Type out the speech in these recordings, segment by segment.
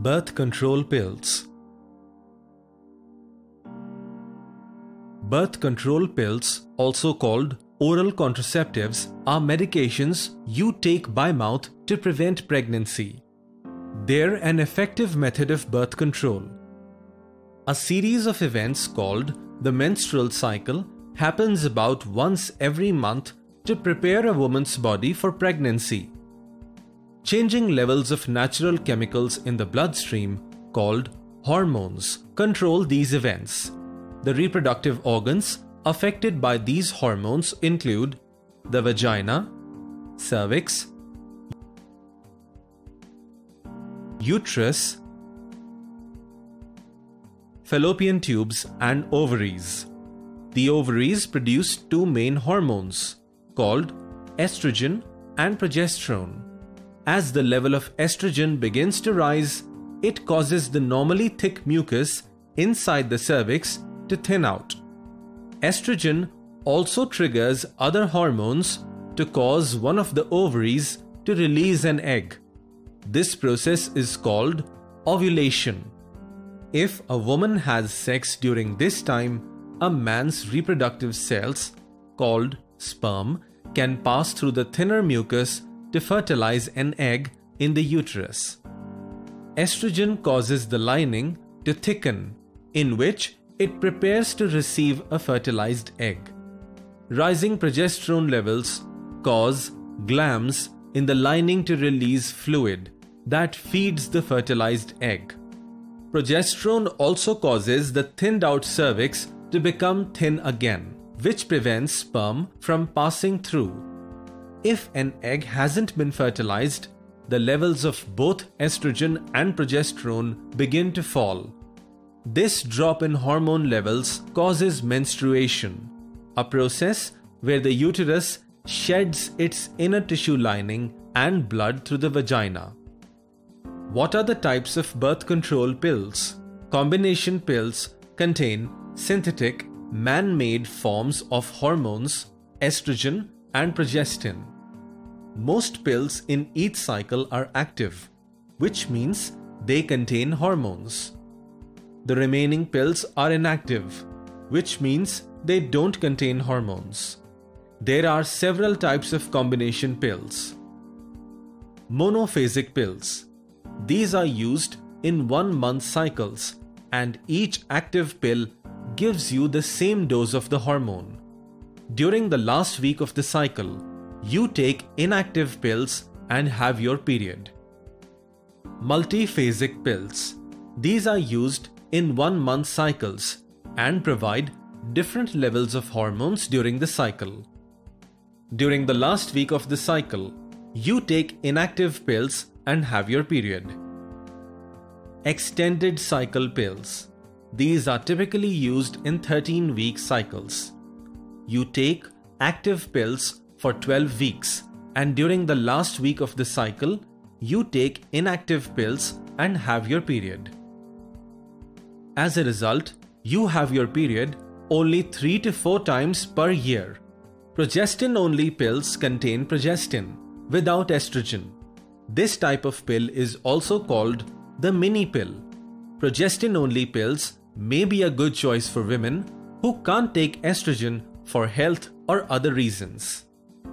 Birth control pills. Birth control pills, also called oral contraceptives, are medications you take by mouth to prevent pregnancy. They're an effective method of birth control. A series of events called the menstrual cycle happens about once every month to prepare a woman's body for pregnancy. Changing levels of natural chemicals in the bloodstream, called hormones, control these events. The reproductive organs affected by these hormones include the vagina, cervix, uterus, fallopian tubes, and ovaries. The ovaries produce two main hormones called estrogen and progesterone. As the level of estrogen begins to rise, it causes the normally thick mucus inside the cervix to thin out. Estrogen also triggers other hormones to cause one of the ovaries to release an egg. This process is called ovulation. If a woman has sex during this time, a man's reproductive cells, called sperm, can pass through the thinner mucus to fertilize an egg in the uterus. Estrogen causes the lining to thicken, in which it prepares to receive a fertilized egg. Rising progesterone levels cause glands in the lining to release fluid that feeds the fertilized egg. Progesterone also causes the thinned out cervix to become thin again, which prevents sperm from passing through. If an egg hasn't been fertilized, the levels of both estrogen and progesterone begin to fall. This drop in hormone levels causes menstruation, a process where the uterus sheds its inner tissue lining and blood through the vagina. What are the types of birth control pills? Combination pills contain synthetic, man-made forms of hormones, estrogen and progestin. Most pills in each cycle are active, which means they contain hormones. The remaining pills are inactive, which means they don't contain hormones. There are several types of combination pills. Monophasic pills. These are used in 1 month cycles, and each active pill gives you the same dose of the hormone. During the last week of the cycle, you take inactive pills and have your period. Multiphasic pills. These are used in 1 month cycles and provide different levels of hormones during the cycle. During the last week of the cycle, you take inactive pills and have your period. Extended cycle pills. These are typically used in 13-week cycles. You take active pills for 12 weeks, and during the last week of the cycle, you take inactive pills and have your period. As a result, you have your period only 3 to 4 times per year. Progestin-only pills contain progestin without estrogen. This type of pill is also called the mini pill. Progestin-only pills may be a good choice for women who can't take estrogen for health or other reasons.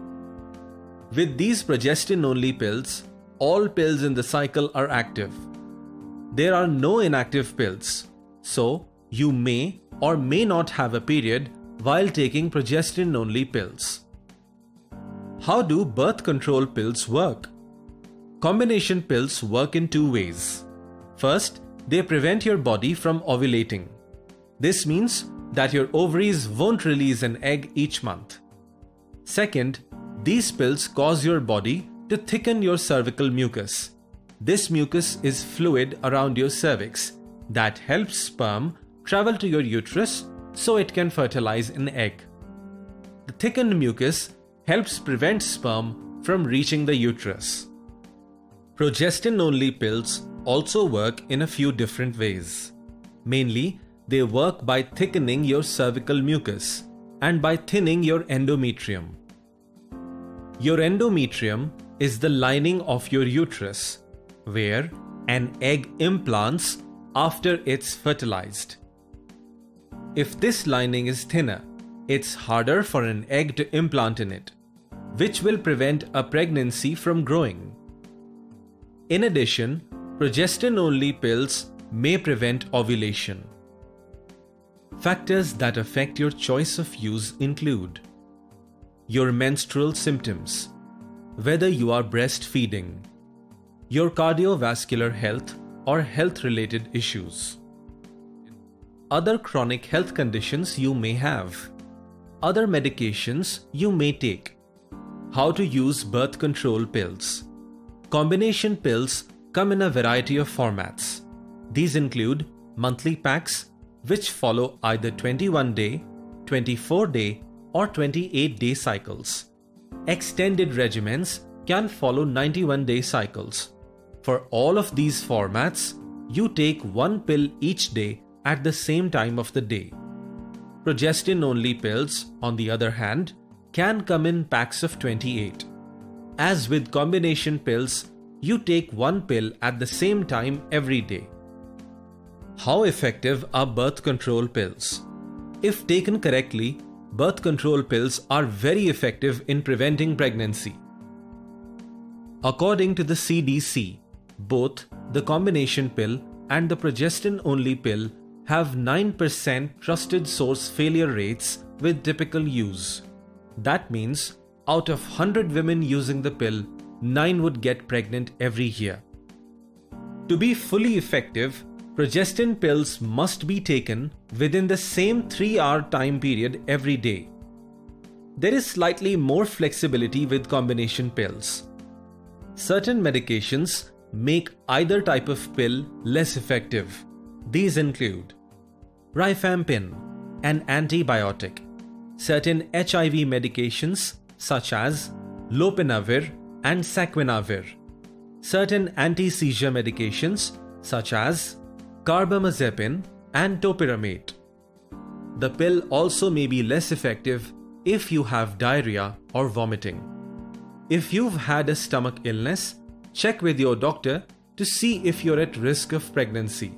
With these progestin-only pills, all pills in the cycle are active. There are no inactive pills, so you may or may not have a period while taking progestin-only pills. How do birth control pills work? Combination pills work in 2 ways. First, they prevent your body from ovulating. This means that your ovaries won't release an egg each month. Second, these pills cause your body to thicken your cervical mucus. This mucus is fluid around your cervix that helps sperm travel to your uterus so it can fertilize an egg. The thickened mucus helps prevent sperm from reaching the uterus. Progestin-only pills also work in a few different ways. Mainly, they work by thickening your cervical mucus and by thinning your endometrium. Your endometrium is the lining of your uterus, where an egg implants after it's fertilized. If this lining is thinner, it's harder for an egg to implant in it, which will prevent a pregnancy from growing. In addition, progestin-only pills may prevent ovulation. Factors that affect your choice of use include your menstrual symptoms, whether you are breastfeeding, your cardiovascular health or health-related issues, other chronic health conditions you may have, other medications you may take, how to use birth control pills. Combination pills come in a variety of formats. These include monthly packs, which follow either 21-day, 24-day, or 28-day cycles. Extended regimens can follow 91-day cycles. For all of these formats, you take one pill each day at the same time of the day. Progestin-only pills, on the other hand, can come in packs of 28. As with combination pills, you take one pill at the same time every day. How effective are birth control pills? If taken correctly, birth control pills are very effective in preventing pregnancy. According to the CDC, both the combination pill and the progestin-only pill have 9% trusted source failure rates with typical use. That means out of 100 women using the pill, 9 would get pregnant every year. To be fully effective, progestin pills must be taken within the same 3-hour time period every day. There is slightly more flexibility with combination pills. Certain medications make either type of pill less effective. These include rifampin, an antibiotic, certain HIV medications such as lopinavir and saquinavir, certain anti-seizure medications such as carbamazepine and topiramate. The pill also may be less effective if you have diarrhea or vomiting. If you've had a stomach illness, check with your doctor to see if you're at risk of pregnancy.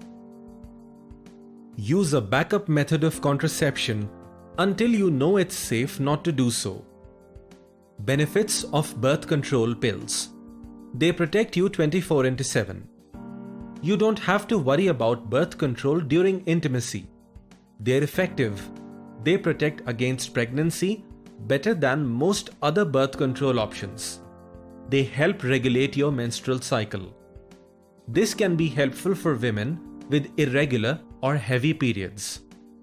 Use a backup method of contraception until you know it's safe not to do so. Benefits of birth control pills. They protect you 24/7. You don't have to worry about birth control during intimacy. They're effective. They protect against pregnancy better than most other birth control options. They help regulate your menstrual cycle. This can be helpful for women with irregular or heavy periods.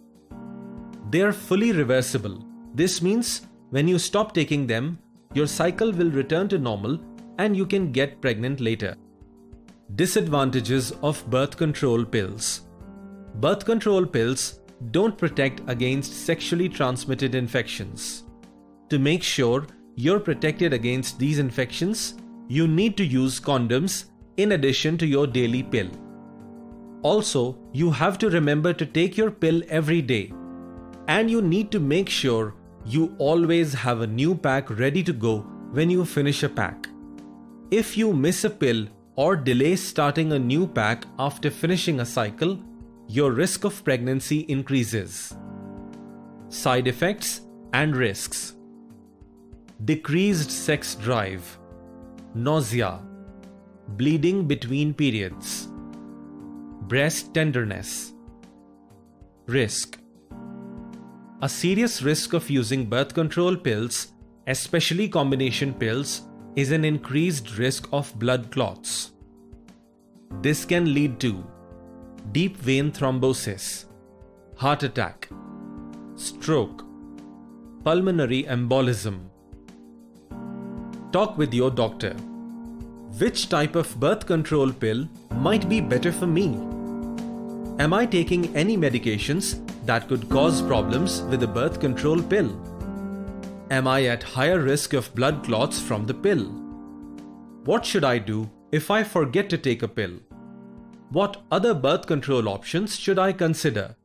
They are fully reversible. This means when you stop taking them, your cycle will return to normal and you can get pregnant later. Disadvantages of birth control pills. Birth control pills don't protect against sexually transmitted infections. To make sure you're protected against these infections, you need to use condoms in addition to your daily pill. Also, you have to remember to take your pill every day, and you need to make sure you always have a new pack ready to go when you finish a pack. If you miss a pill or delay starting a new pack after finishing a cycle, your risk of pregnancy increases. Side effects and risks. Decreased sex drive, nausea, bleeding between periods, breast tenderness. Risk. A serious risk of using birth control pills, especially combination pills, is an increased risk of blood clots. This can lead to deep vein thrombosis, heart attack, stroke, pulmonary embolism. Talk with your doctor. Which type of birth control pill might be better for me? Am I taking any medications that could cause problems with the birth control pill? Am I at higher risk of blood clots from the pill? What should I do if I forget to take a pill? What other birth control options should I consider?